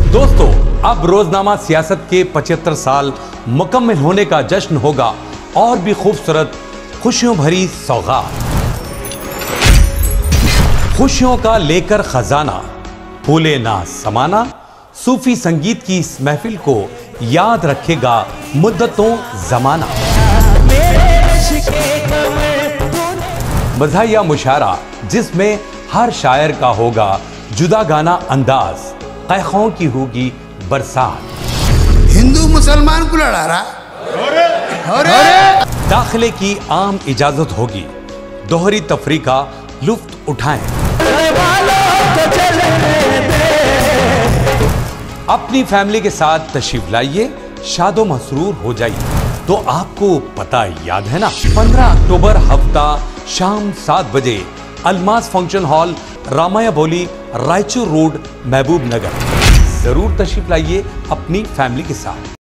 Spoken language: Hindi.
दोस्तों, अब रोजनामा सियासत के 75 साल मुकम्मल होने का जश्न होगा और भी खूबसूरत खुशियों भरी सौगात। खुशियों का लेकर खजाना, फूले ना समाना, सूफी संगीत की इस महफिल को याद रखेगा मुद्दतों जमाना। मज़ाहिया मुशायरा जिसमें हर शायर का होगा जुदा गाना अंदाज, कैखों की होगी बरसात। हिंदू मुसलमान को लड़ा रहा दाखिले की आम इजाजत होगी, दोहरी तफरी का लुफ्त उठाएं। अपनी फैमिली के साथ तशरीफ लाइए, शादो मसरूर हो जाइए। तो आपको पता याद है ना, 15 अक्टूबर हफ्ता शाम 7 बजे अलमास फंक्शन हॉल, रामाया बोली, रायचूर रोड, महबूब नगर। जरूर तशरीफ लाइए अपनी फैमिली के साथ।